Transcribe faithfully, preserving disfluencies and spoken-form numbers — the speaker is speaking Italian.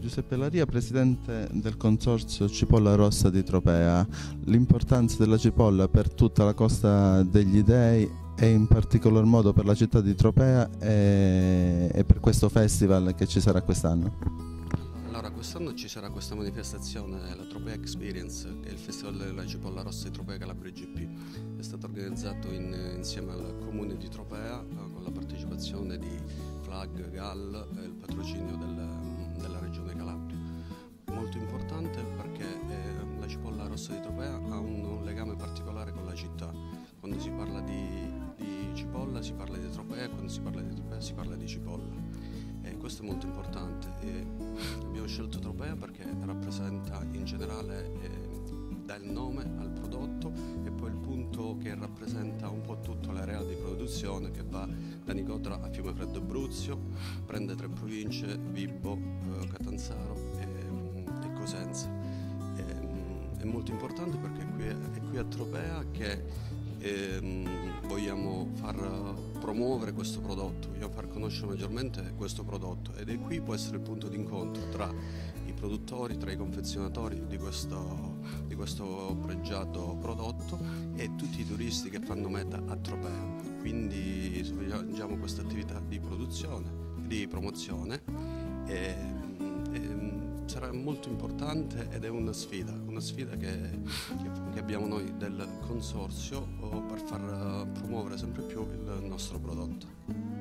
Giuseppe Laria, presidente del consorzio Cipolla Rossa di Tropea. L'importanza della cipolla per tutta la Costa degli Dei e in particolar modo per la città di Tropea e, e per questo festival che ci sarà quest'anno. Allora, quest'anno ci sarà questa manifestazione, la Tropea Experience, che è il Festival della Cipolla Rossa di Tropea Calabria G P. È stato organizzato in, insieme al Comune di Tropea con la partecipazione di Flag, G A L e il patrocinio del, della Regione Calabria. Molto importante perché eh, la Cipolla Rossa di Tropea ha un, un legame particolare con la città. Quando si parla di, di cipolla si parla di Tropea, quando si parla di Tropea si parla di cipolla. E questo è molto importante. E abbiamo scelto Tropea perché rappresenta in generale, eh, dà il nome al prodotto e poi il punto che rappresenta un po' tutta l'area di produzione che va da Nicotra a Fiumefreddo Bruzio, prende tre province, Vibo, eh, Catanzaro e, e Cosenza. E, è molto importante perché qui è, è qui a Tropea che E, vogliamo far promuovere questo prodotto, vogliamo far conoscere maggiormente questo prodotto ed è qui può essere il punto d'incontro tra i produttori, tra i confezionatori di questo, di questo pregiato prodotto e tutti i turisti che fanno meta a Tropea. Quindi svolgiamo questa attività di produzione, di promozione e, e sarà molto importante ed è una sfida, una sfida che, che abbiamo noi del consorzio per far promuovere sempre più il nostro prodotto.